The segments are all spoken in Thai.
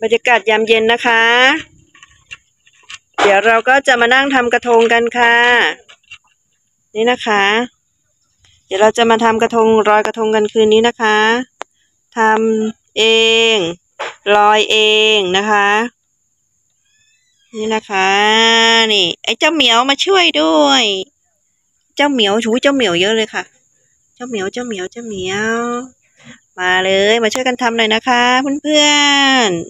บรรยากาศยามเย็นนะคะ เดี๋ยวเราก็จะมานั่งทำกระทงกันค่ะนี่นะคะเดี๋ยวเราจะมาทำกระทงลอยกระทงกันคืนนี้นะคะทำเองลอยเองนะคะนี่นะคะนี่ไอ้เจ้าเหมียวมาช่วยด้วยเจ้าเหมียวชูเจ้าเหมียวเยอะเลยค่ะเจ้าเหมียวมาเลยมาช่วยกันทำหน่อยนะคะเพื่อนๆ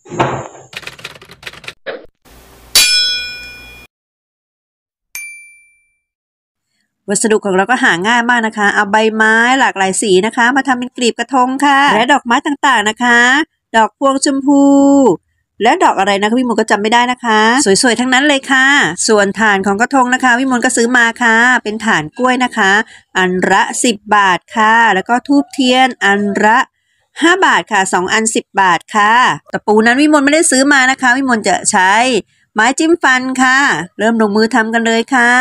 วัสดุของเราก็หาง่ายมากนะคะเอาใบไม้หลากหลายสีนะคะมาทำเป็นกลีบกระทงค่ะและดอกไม้ต่างๆนะคะดอกพวงชมพูและดอกอะไรนะคะวิมลก็จำไม่ได้นะคะสวยๆทั้งนั้นเลยค่ะส่วนฐานของกระทงนะคะวิมลก็ซื้อมาค่ะเป็นฐานกล้วยนะคะอันละ10 บาทค่ะแล้วก็ธูปเทียนอันละ5 บาทค่ะ2 อัน10 บาทค่ะตะปูนั้นวิมลไม่ได้ซื้อมานะคะวิมลจะใช้ไม้จิ้มฟันค่ะเริ่มลงมือทำกันเลยค่ะ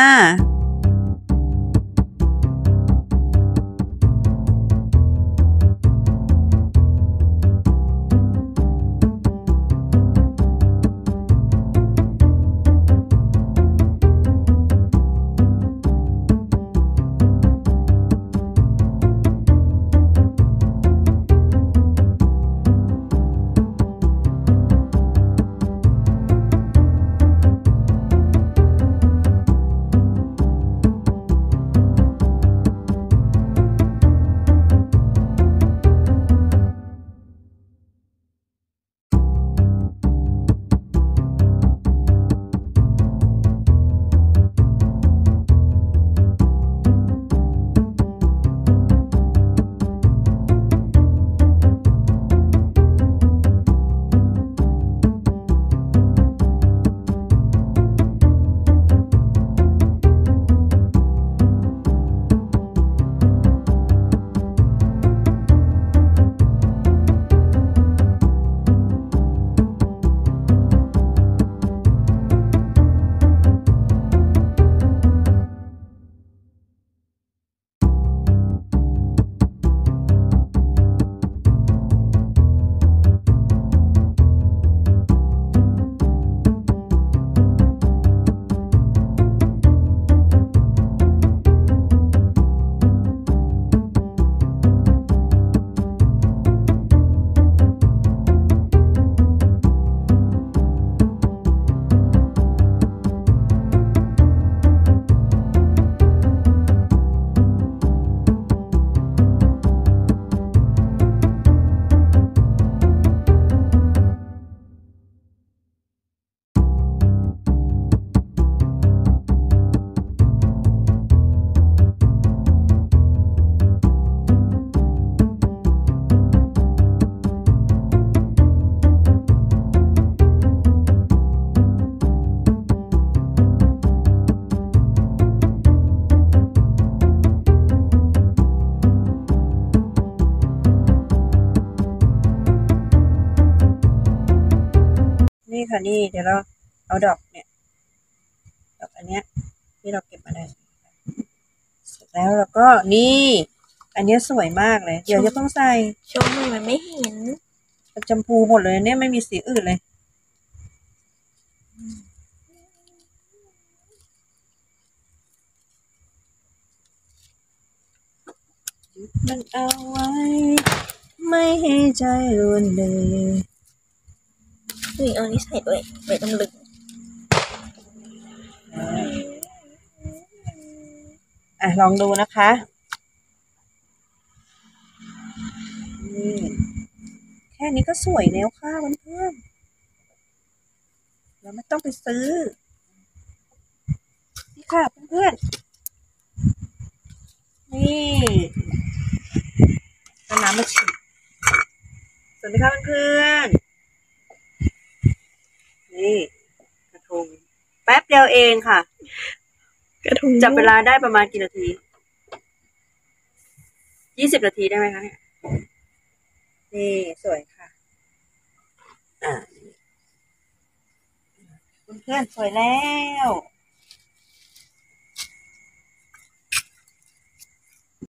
นี่ค่ะนี่เดี๋ยวเราเอาดอกเนี่ยดอกอันเนี้ยที่เราเก็บมาได้เสร็จแล้วเราก็นี่อันนี้สวยมากเลยเดี๋ยวจะต้องใส่ชมมันไม่เห็นเป็นชมพูหมดเลยเนี่ยไม่มีสีอื่นเลยมันเอาไว้ไม่ให้ใจรุนเลยนี่เอานี้ใส่ด้วยไม่ต้องลึกลองดูนะคะนี่แค่นี้ก็สวยแล้วค่ะเพื่อนๆเราไม่ต้องไปซื้อนี่ค่ะเพื่อนๆนี่น้ำมาฉีดสวัสดีค่ะเพื่อนๆนี่กระทงแป๊บเดียวเองค่ะกระทงจับเวลาได้ประมาณกี่นาที20 นาทีได้ไหมคะเนี่ยนี่สวยค่ะเพื่อนๆสวยแล้ว